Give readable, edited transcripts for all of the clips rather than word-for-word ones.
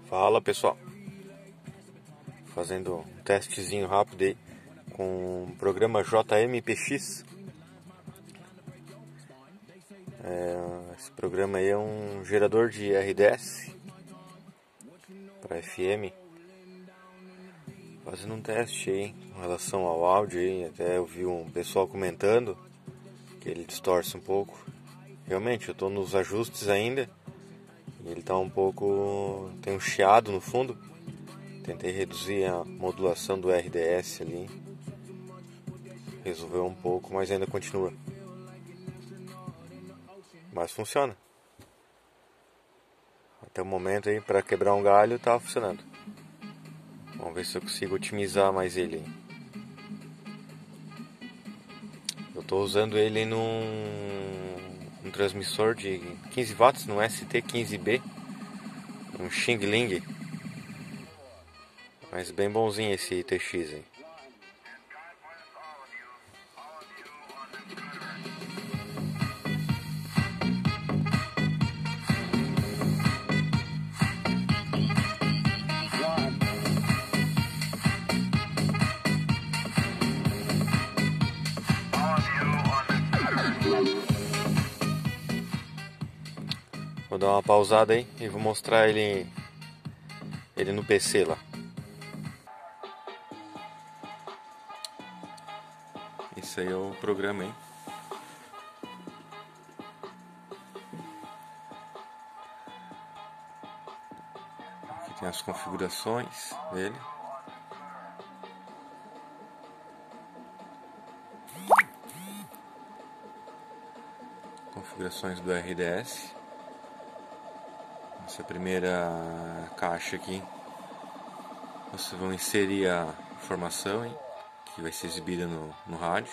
Fala pessoal, fazendo um testezinho rápido aí com o programa JMPX. Esse programa aí é um gerador de RDS para FM, fazendo um teste aí com relação ao áudio aí. Até eu vi um pessoal comentando que ele distorce um pouco. Realmente eu estou nos ajustes ainda e ele está um pouco, tem um chiado no fundo. Tentei reduzir a modulação do RDS ali, resolveu um pouco, mas ainda continua. Mas funciona. Até o momento aí, para quebrar um galho, tá funcionando. Vamos ver se eu consigo otimizar mais ele. Eu estou usando ele num transmissor de 15 watts, no ST15B, um Xing Ling. Mas bem bonzinho esse TX aí. Vou dar uma pausada aí e vou mostrar ele no PC lá. Esse aí é o programa aí. Aqui tem as configurações dele. Configurações do RDS. Essa primeira caixa aqui, vocês vão inserir a informação hein, que vai ser exibida no rádio.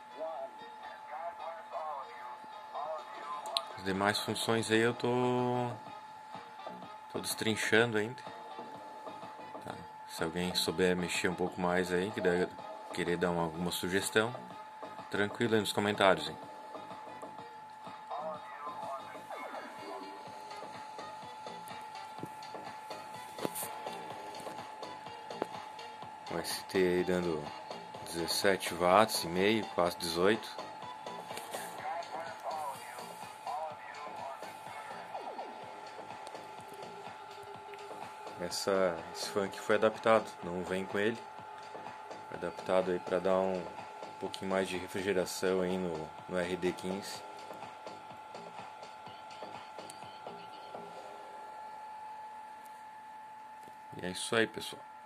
As demais funções aí eu tô destrinchando ainda. Tá? Se alguém souber mexer um pouco mais aí, querer dar alguma sugestão, tranquilo aí nos comentários. Hein? O ST aí dando 17 watts e meio, quase 18. Esse funk foi adaptado, não vem com ele. Foi adaptado aí para dar um pouquinho mais de refrigeração aí no RD15. E é isso aí, pessoal.